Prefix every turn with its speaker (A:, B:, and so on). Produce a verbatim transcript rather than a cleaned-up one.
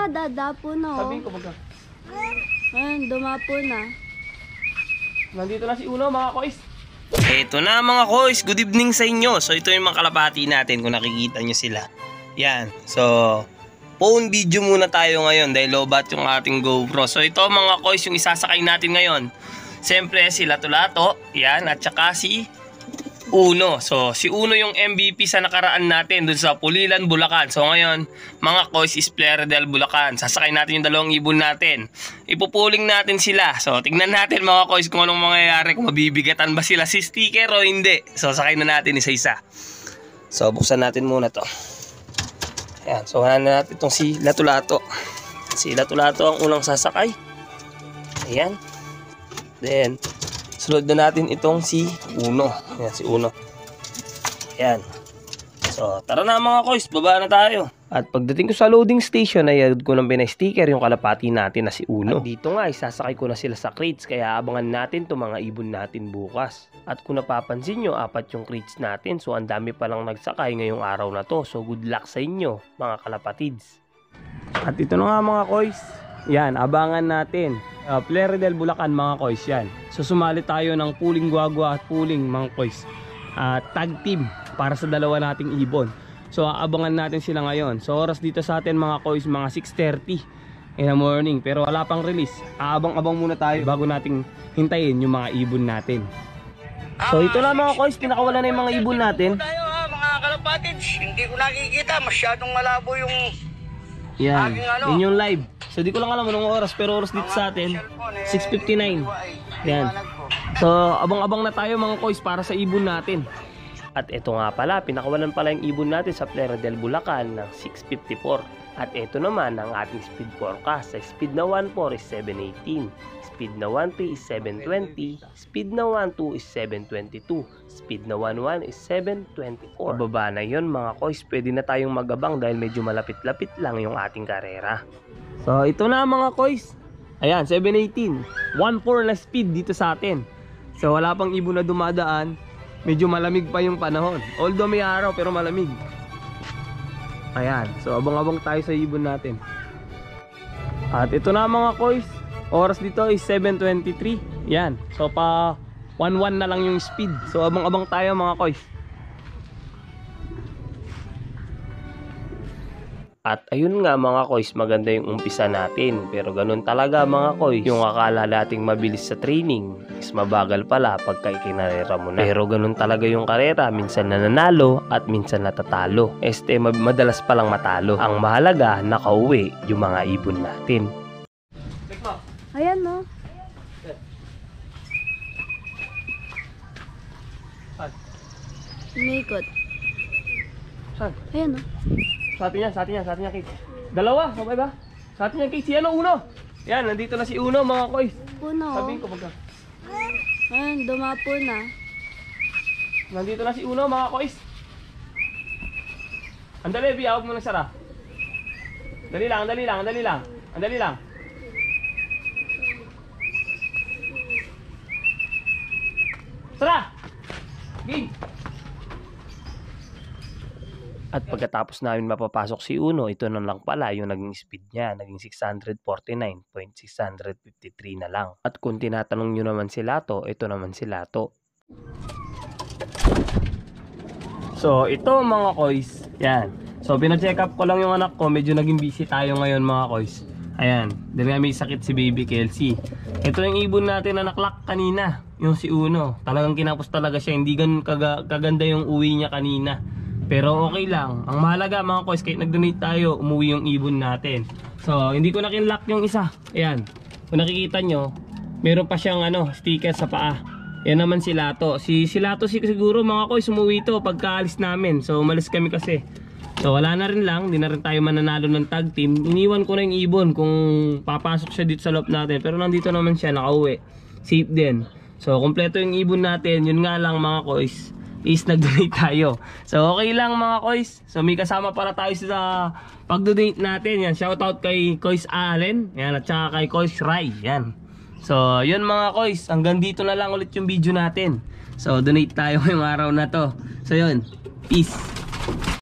A: na, dadapo na oh.
B: Sabihin ko baga.
A: Ayun, dumapo na.
B: Nandito na si Uno mga kois. Eto na mga kois, good evening sa inyo. So ito yung mga kalapati natin kung nakikita nyo sila. Yan, so phone video muna tayo ngayon dahil lobat yung ating GoPro. So ito mga kois yung isasakay natin ngayon. Siyempre si Lato-Lato, yan, at saka si Uno. So si Uno yung M V P sa nakaraan natin dun sa Pulilan, Bulacan. So ngayon mga kois is Playa del Bulacan. Sasakay natin yung dalawang ibon natin. Ipupuling natin sila. So tignan natin mga kois kung anong mangyayari, kung mabibigatan ba sila si sticker o hindi. So sakay na natin isa-isa. So buksan natin muna to. Ayan, so hanan na natin itong si Lato-Lato. Si Lato-Lato ang unang sasakay. Ayan. Then sunod na natin itong si Uno. Ayan, si Uno. Ayan. So, tara na mga kois, baba na tayo. At pagdating ko sa loading station, ay agad ko nang pinay-sticker yung kalapati natin na si Uno. At dito nga, isasakay ko na sila sa crates, kaya abangan natin itong mga ibon natin bukas. At kung napapansin nyo, apat yung crates natin, so ang dami palang nagsakay ngayong araw na to. So, good luck sa inyo, mga kalapatids. At ito na nga mga kois. Yan, abangan natin. Uh, Playa del Bulacan mga kois, yan. So sumali tayo ng puling guagua at puling mga kois. Uh, tag team para sa dalawa nating ibon. So aabangan natin sila ngayon. So oras dito sa atin mga kois, mga six thirty in the morning. Pero wala pang release. Aabang-abang muna tayo bago nating hintayin yung mga ibon natin. So ito na mga kois, pinakawala na yung mga ibon natin.
C: Tayo ha mga kalapatids. Hindi ko nakikita, masyadong malabo yung
B: yan,
C: ano.
B: yun yung live. So di ko lang alam anong oras, pero oras dito sa atin six fifty-nine. Yan. So abang-abang na tayo mga kois para sa ibon natin. At ito nga pala, pinakawalan pala yung ibon natin sa Playa del Bulacan ng six fifty-four. At ito naman ang ating speed forecast. Sa speed na one four is seven eighteen, speed na one three is seven twenty, speed na one two is seven twenty-two, speed na one one is seven twenty-four. Pababa na yun mga kois, pwede na tayong magabang dahil medyo malapit-lapit lang yung ating karera. So ito na mga kois. Ayan, seven eighteen, one four na speed dito sa atin. So wala pang ibon na dumadaan. Medyo malamig pa yung panahon. Although may araw pero malamig. Ayan, so abang-abang tayo sa ibon natin. At ito na mga kois, oras dito is seven twenty-three. Yan, so pa one one na lang yung speed. So abang-abang tayo mga kois. At ayun nga mga kois, maganda yung umpisa natin. Pero ganun talaga mga kois, yung akala nating mabilis sa training is mabagal pala pagka ikinarera mo na. Pero ganun talaga yung karera, minsan nananalo at minsan natatalo. Este madalas palang matalo. Ang mahalaga, nakauwi yung mga ibon natin.
A: Ayan no. Umikot.
B: Saan?
A: Ayan no.
B: Sa atin yan, sa atin yan, sa atin yan, Kate. Dalawa, okay ba? Sa atin yan, Kate. Si ano, Uno? Yan, nandito na si Uno, mga kois.
A: Uno.
B: Sabihin ko baga.
A: Ayun, dumapo na.
B: Nandito na si Uno, mga kois. Andali, Bi, huwag mo nang sara. Dali lang, andali lang, andali lang. Andali lang. Sara! Game! At pagkatapos namin mapapasok si Uno, ito na lang pala yung naging speed niya. Naging six forty-nine point six five three na lang. At kung tinatanong nyo naman si Lato, ito naman si Lato. So ito mga kois, yan. So pina-check up ko lang yung anak ko. Medyo naging busy tayo ngayon mga kois. Ayan, dahil nga may sakit si baby Kelsey. Ito yung ibon natin na naklak kanina, yung si Uno. Talagang kinapos talaga siya, hindi ganun kaga kaganda yung uwi niya kanina. Pero okay lang. Ang mahalaga mga kois, kahit nag-donate tayo, umuwi yung ibon natin. So, hindi ko na kinlock yung isa. Ayan. Kung nakikita nyo, meron pa siyang ano, sticker sa paa. Yan naman si Lato. Si, si Lato siguro mga kois, umuwi to pagkaalis namin. So, umalis kami kasi. So, wala na rin lang. Hindi na rin tayo mananalo ng tag team. Iniwan ko na yung ibon kung papasok siya dito sa loob natin. Pero nandito naman siya, nakauwi. Safe din. So, kompleto yung ibon natin. Yun nga lang mga kois, is nag-donate tayo. So okay lang mga kois. So may kasama para tayo sa pag-donate natin. Yan, shoutout kay Kois Allen. Yan, at saka kay Kois Rai. Yan. So yun mga kois, hanggang dito na lang ulit yung video natin. So donate tayo ngayong araw na to. So yun, peace.